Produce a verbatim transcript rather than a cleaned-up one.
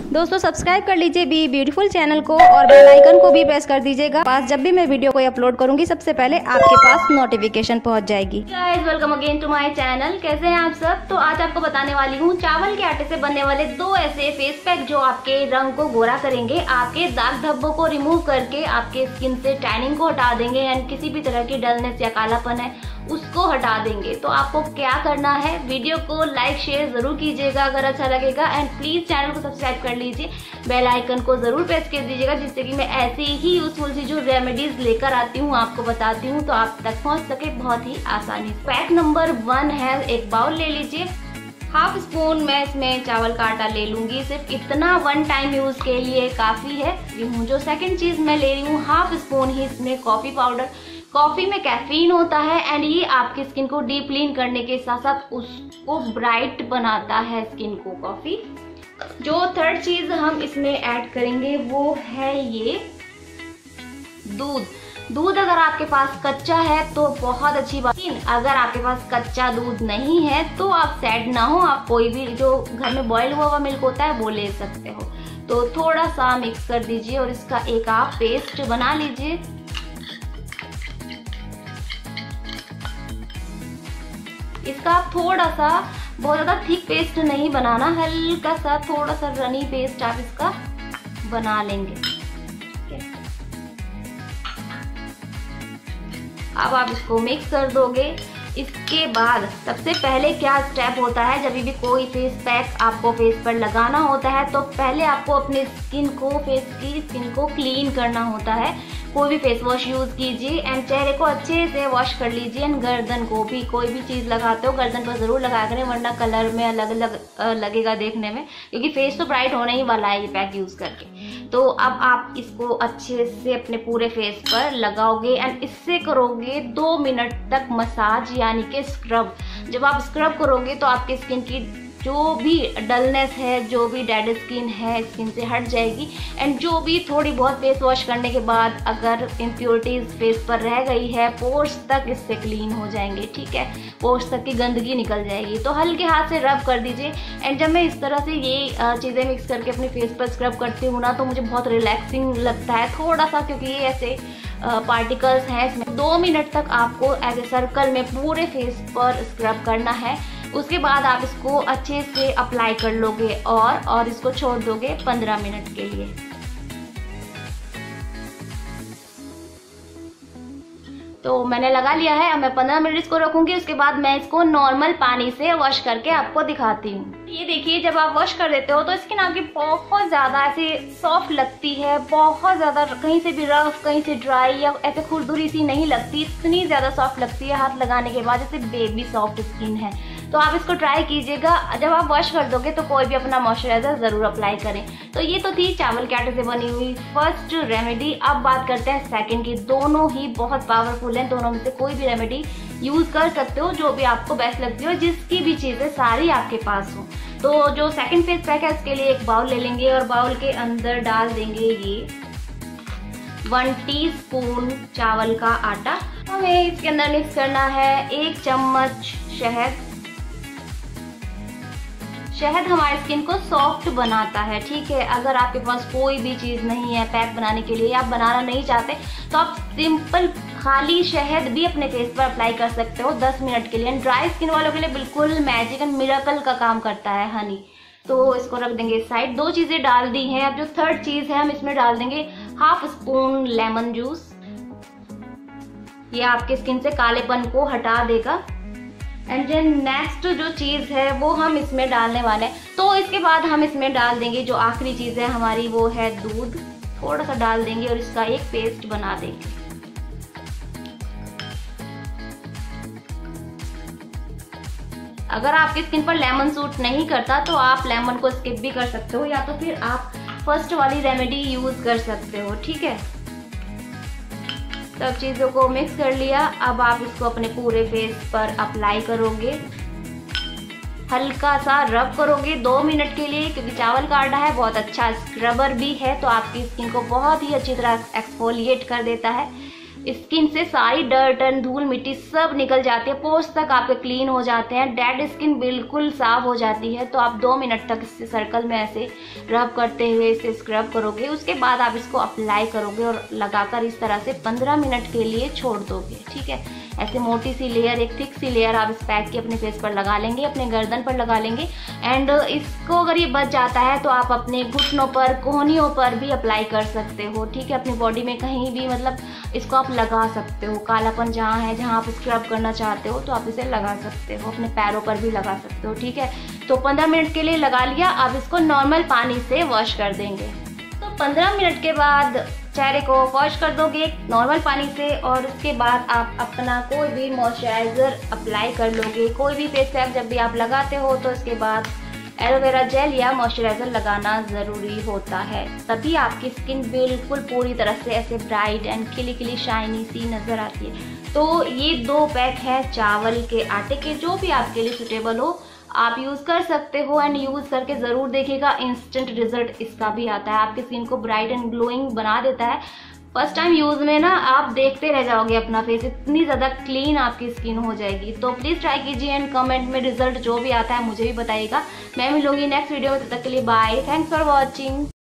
दोस्तों सब्सक्राइब कर लीजिए बी ब्यूटीफुल चैनल को और बेल आइकन को भी प्रेस कर दीजिएगा पास जब भी मैं वीडियो कोई अपलोड करूंगी सबसे पहले आपके पास नोटिफिकेशन पहुंच जाएगी। Guys welcome again to my channel. कैसे हैं आप सब? तो आज आपको बताने वाली हूँ चावल के आटे से बनने वाले दो ऐसे फेस पैक जो आपके रंग को गोरा करेंगे, आपके दाग धब्बों को रिमूव करके आपके स्किन से टैनिंग को हटा देंगे एंड किसी भी तरह की डलनेस या कालापन है उसको हटा देंगे। तो आपको क्या करना है, वीडियो को लाइक शेयर जरूर कीजिएगा अगर अच्छा लगेगा एंड प्लीज चैनल को सब्सक्राइब कर लीजिए, बेल आइकन को जरूर प्रेस कर दीजिएगा जिससे कि मैं ऐसी ही यूजफुल सी जो रेमेडीज लेकर आती हूँ आपको बताती हूँ तो आप तक पहुँच सके बहुत ही आसानी से। पैक नंबर वन है, एक बाउल ले लीजिए, हाफ स्पून मैं इसमें चावल का आटा ले लूंगी, सिर्फ इतना वन टाइम यूज के लिए काफी है। जो सेकंड चीज मैं ले रही हूँ हाफ स्पून ही इसमें कॉफी पाउडर। कॉफी में कैफीन होता है एंड ये आपकी स्किन को डीप क्लीन करने के साथ साथ उसको ब्राइट बनाता है स्किन को कॉफी। जो थर्ड चीज हम इसमें ऐड करेंगे वो है ये दूध। दूध अगर आपके पास कच्चा है तो बहुत अच्छी बात, अगर आपके पास कच्चा दूध नहीं है तो आप सैड ना हो, आप कोई भी जो घर में बॉयल हुआ हुआ मिल्क होता है वो ले सकते हो। तो थोड़ा सा मिक्स कर दीजिए और इसका एक आप पेस्ट बना लीजिए। इसका आप थोड़ा सा, बहुत ज्यादा थिक पेस्ट नहीं बनाना, हल्का सा थोड़ा सा रनी पेस्ट आप इसका बना लेंगे। अब आप इसको मिक्स कर दोगे। इसके बाद सबसे पहले क्या स्टेप होता है, जब भी कोई फेस पैक आपको फेस पर लगाना होता है तो पहले आपको अपने स्किन को, फेस की स्किन को क्लीन करना होता है। कोई भी फेस वॉश यूज कीजिए एंड चेहरे को अच्छे से वॉश कर लीजिए एंड गर्दन को भी, कोई भी चीज लगाते हो गर्दन पर जरूर लगाया करें वरना कलर में अलग अलग लगेगा देखने में, क्योंकि फेस तो ब्राइट होने ही वाला है ये पैक यूज करके। तो अब आप इसको अच्छे से अपने पूरे फेस पर लगाओगे एंड इससे करोगे दो मिनट तक मसाज यानी कि स्क्रब। जब आप स्क्रब करोगे तो आपकी स्किन की जो भी डलनेस है, जो भी डेड स्किन है स्किन से हट जाएगी एंड जो भी थोड़ी बहुत फेस वॉश करने के बाद अगर इम्प्योरिटीज फेस पर रह गई है पोर्स तक इससे क्लीन हो जाएंगे। ठीक है, पोर्स तक की गंदगी निकल जाएगी। तो हल्के हाथ से रब कर दीजिए एंड जब मैं इस तरह से ये चीज़ें मिक्स करके अपने फेस पर स्क्रब करती हूँ ना तो मुझे बहुत रिलैक्सिंग लगता है थोड़ा सा, क्योंकि ये ऐसे पार्टिकल्स हैं इसमें। दो मिनट तक आपको ऐसे सर्कल में पूरे फेस पर स्क्रब करना है। उसके बाद आप इसको अच्छे से अप्लाई कर लोगे और और इसको छोड़ दोगे पंद्रह मिनट के लिए। तो मैंने लगा लिया है, अब मैं पंद्रह मिनट इसको रखूंगी। उसके बाद मैं इसको नॉर्मल पानी से वॉश करके आपको दिखाती हूँ। ये देखिए, जब आप वॉश कर देते हो तो स्किन आपकी बहुत ज्यादा ऐसे सॉफ्ट लगती है, बहुत ज्यादा कहीं से भी रफ, कहीं से ड्राई या ऐसे खुरदुरी सी नहीं लगती, इतनी ज्यादा सॉफ्ट लगती है हाथ लगाने के बाद, जैसे बेबी सॉफ्ट स्किन है। तो आप इसको ट्राई कीजिएगा। जब आप वॉश कर दोगे तो कोई भी अपना मॉइस्चराइजर जरूर अप्लाई करें। तो ये तो थी चावल के आटे से बनी हुई फर्स्ट रेमेडी। अब बात करते हैं सेकंड की। दोनों ही बहुत पावरफुल हैं, दोनों में से कोई भी रेमेडी यूज कर सकते हो जो भी आपको बेस्ट लगती हो, जिसकी भी चीजें सारी आपके पास हो। तो जो सेकंड फेस पैक है उसके लिए एक बाउल ले लेंगे और बाउल के अंदर डाल देंगे ये वन टीस्पून चावल का आटा। हमें इसके अंदर मिक्स करना है एक चम्मच शहद। शहद हमारी स्किन को सॉफ्ट बनाता है। ठीक है, अगर आपके पास कोई भी चीज नहीं है पैक बनाने के लिए, आप बनाना नहीं चाहते तो आप सिंपल खाली शहद भी अपने फेस पर अप्लाई कर सकते हो दस मिनट के लिए। ड्राई स्किन वालों के लिए बिल्कुल मैजिक एंड मिरेकल का काम करता है हनी। तो इसको रख देंगे साइड। दो चीजें डाल दी हैं। अब जो थर्ड चीज है हम इसमें डाल देंगे हाफ स्पून लेमन जूस। ये आपके स्किन से कालेपन को हटा देगा। एंड देन नेक्स्ट जो चीज है वो हम इसमें डालने वाले हैं। तो इसके बाद हम इसमें डाल देंगे जो आखिरी चीज है हमारी, वो है दूध। थोड़ा सा डाल देंगे और इसका एक पेस्ट बना देंगे। अगर आपकी स्किन पर लेमन सूट नहीं करता तो आप लेमन को स्किप भी कर सकते हो या तो फिर आप फर्स्ट वाली रेमेडी यूज कर सकते हो। ठीक है, सब चीजों को मिक्स कर लिया। अब आप इसको अपने पूरे फेस पर अप्लाई करोगे, हल्का सा रब करोगे दो मिनट के लिए, क्योंकि चावल का आटा है बहुत अच्छा स्क्रबर भी है तो आपकी स्किन को बहुत ही अच्छी तरह एक्सफोलिएट कर देता है। स्किन से सारी डर्ट एंड धूल मिट्टी सब निकल जाती है, पोर्स तक आपके क्लीन हो जाते हैं, डेड स्किन बिल्कुल साफ हो जाती है। तो आप दो मिनट तक इससे सर्कल में ऐसे रब करते हुए इसे स्क्रब करोगे। उसके बाद आप इसको अप्लाई करोगे और लगाकर इस तरह से पंद्रह मिनट के लिए छोड़ दोगे। ठीक है, ऐसे मोटी सी लेयर, एक थिक सी लेयर आप इस पैक की अपने फेस पर लगा लेंगे, अपने गर्दन पर लगा लेंगे। एंड इसको अगर ये बच जाता है तो आप अपने घुटनों पर, कोहनियों पर भी अप्लाई कर सकते हो। ठीक है, अपनी बॉडी में कहीं भी मतलब इसको आप लगा सकते हो। कालापन जहाँ है, जहाँ आप स्क्रब करना चाहते हो तो आप इसे लगा सकते हो, अपने पैरों पर भी लगा सकते हो। ठीक है, तो पंद्रह मिनट के लिए लगा लिया। आप इसको नॉर्मल पानी से वॉश कर देंगे। तो पंद्रह मिनट के बाद चेहरे को वॉश कर दोगे नॉर्मल पानी से, और उसके बाद आप अपना कोई भी मॉइस्चराइज़र अप्लाई कर लोगे। कोई भी फेस पैक जब भी आप लगाते हो तो उसके बाद एलोवेरा जेल या मॉइस्चराइज़र लगाना ज़रूरी होता है, तभी आपकी स्किन बिल्कुल पूरी तरह से ऐसे ब्राइट एंड खिली खिली शाइनी सी नज़र आती है। तो ये दो पैक है चावल के आटे के, जो भी आपके लिए सुटेबल हो आप यूज़ कर सकते हो। एंड यूज़ करके ज़रूर देखिएगा, इंस्टेंट रिजल्ट इसका भी आता है, आपकी स्किन को ब्राइट एंड ग्लोइंग बना देता है। फर्स्ट टाइम यूज़ में ना आप देखते रह जाओगे अपना फेस, इतनी ज़्यादा क्लीन आपकी स्किन हो जाएगी। तो प्लीज़ ट्राई कीजिए एंड कमेंट में रिजल्ट जो भी आता है मुझे भी बताइएगा। मैं मिलूंगी नेक्स्ट वीडियो में, तब तक के लिए बाय, थैंक्स फॉर वॉचिंग।